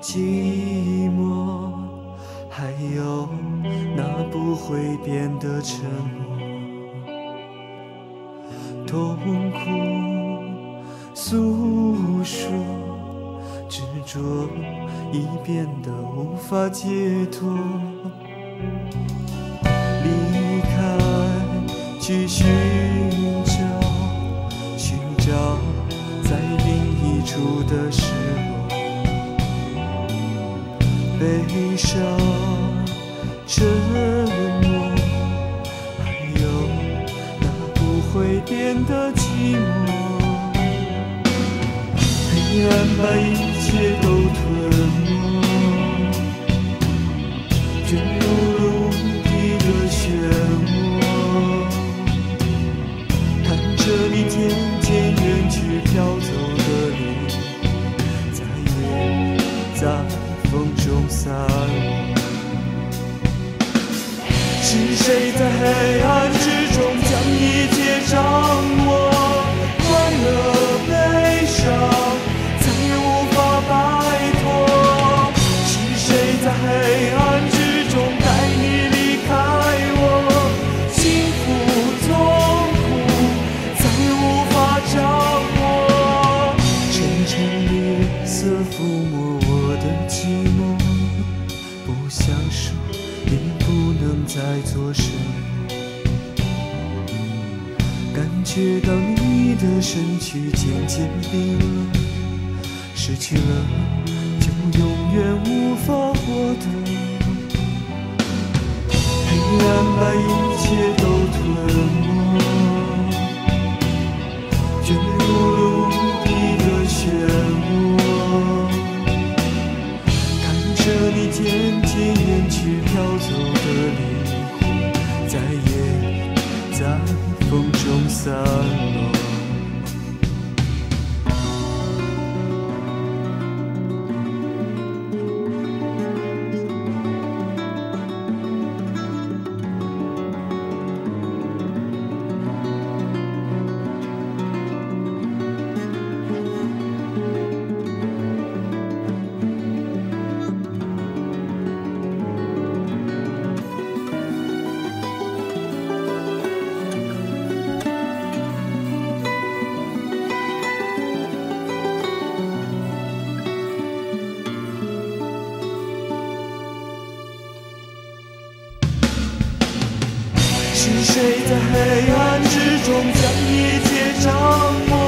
寂寞，还有那不会变的沉默。痛苦诉说，执着已变得无法解脱。离开，去寻找在另一处的失落。悲伤，沉默，还有那不会变的寂寞。黑暗把一切都吞没，卷入了无底的漩涡。看着你渐渐远去飘走的脸，再也在风中散落。是谁在黑暗之中将一切掌握？快乐悲伤再也无法摆脱。是谁在黑暗之中带你离开我？幸福痛苦再也无法掌握。沉沉绿色抚摸我的寂寞，不想说也不能再做什么。感觉到你的身躯渐渐冰冷，失去了就永远无法获得。黑暗把一切都吞没，卷入了无底的漩涡。看着你渐渐远去飘走的灵魂，再也在风中散落。是谁在黑暗之中将一切掌握？